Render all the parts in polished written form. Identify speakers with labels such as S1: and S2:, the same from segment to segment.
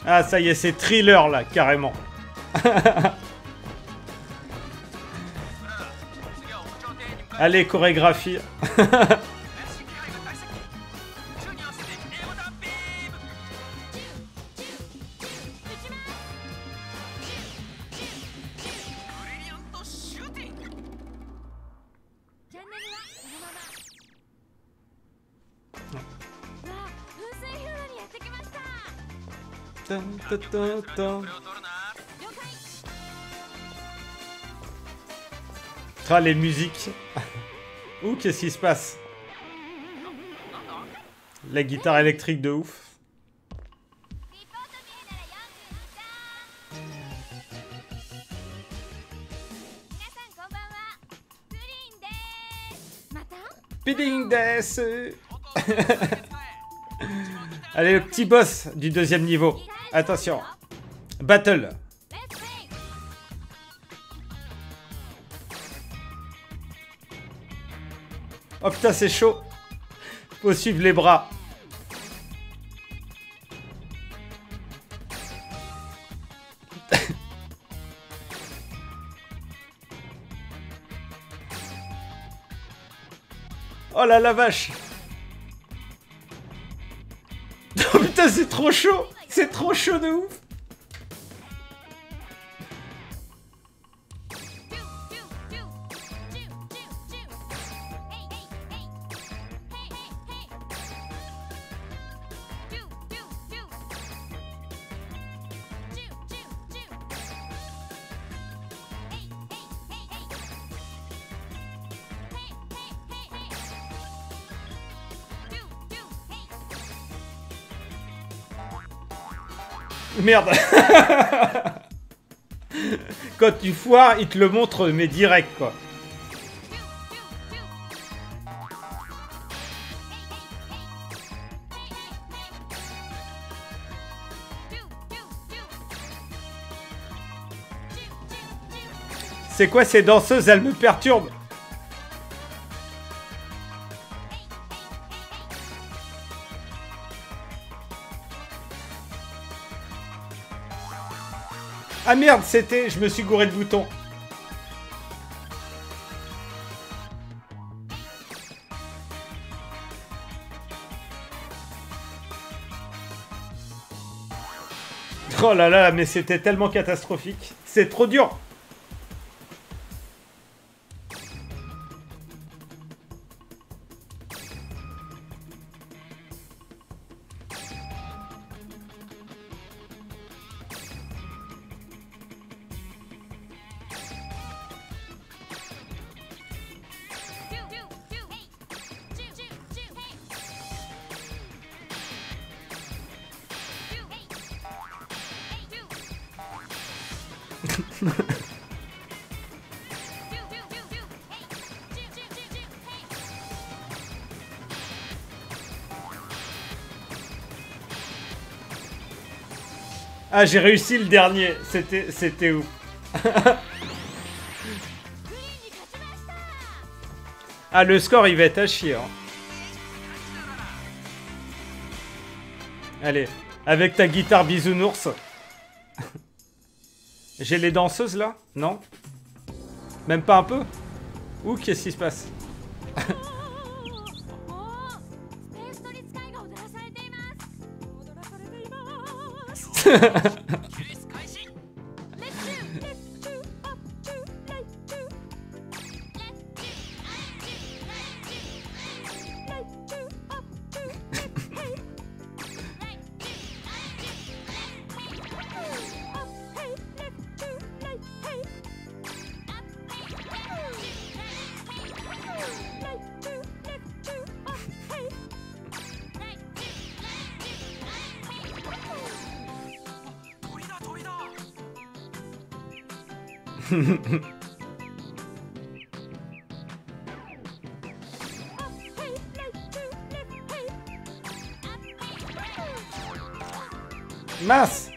S1: Ah, ça y est, c'est thriller, là, carrément. Allez, chorégraphie. Ah, les musiques. Ouh, qu'est-ce qui se passe? La guitare électrique de ouf. Pudding Death. Allez, le petit boss du deuxième niveau. Attention. Battle. Oh putain, c'est chaud. Faut suivre les bras. Oh là la vache. Oh putain, c'est trop chaud. C'est trop chaud de ouf. Merde. Quand tu foires, il te le montre, mais direct, quoi. C'est quoi ces danseuses? Elles me perturbent. Ah merde, c'était... Je me suis gouré de boutons. Oh là là, mais c'était tellement catastrophique. C'est trop dur. Ah, j'ai réussi le dernier. C'était où? Ah, le score, il va être à chier. Hein. Allez, avec ta guitare bisounours. J'ai les danseuses, là? Non? Même pas un peu? Ouh, qu'est-ce qui se passe? Mince.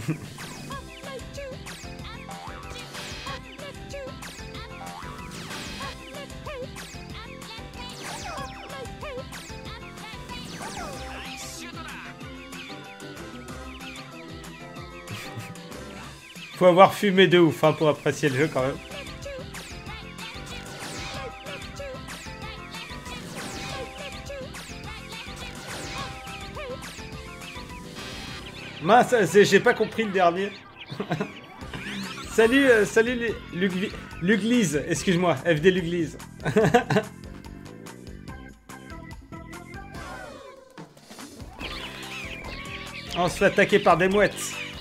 S1: Faut avoir fumé de ouf hein, pour apprécier le jeu quand même. Mince, j'ai pas compris le dernier. Salut, salut Luglise, excuse-moi, FD Luglise. On se fait attaquer par des mouettes.